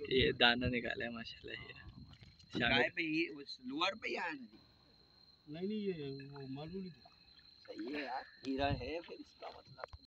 ये दाना निकाला है माशाल्लाह। ये गाय पे ही उस लोअर पे ही आया नहीं ये वो मालूम नहीं। सही है यार, हीरा है फिर इसका मतलब।